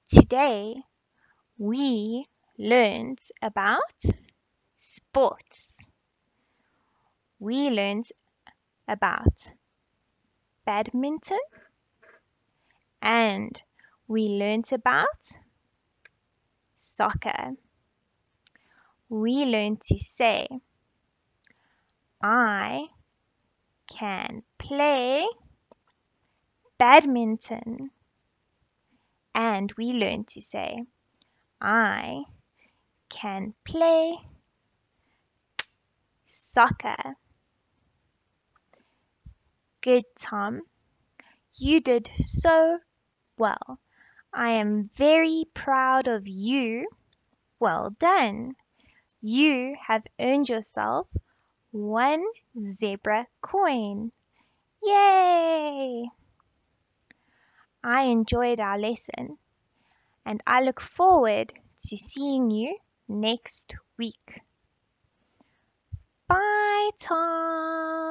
Today we learned about sports. We learned about badminton and we learned about soccer. We learned to say, I can play badminton. And we learned to say, I can play soccer. Good, Tom. You did so well. I am very proud of you. Well done. You have earned yourself one zebra coin. Yay! I enjoyed our lesson and I look forward to seeing you next week. Bye, Tom.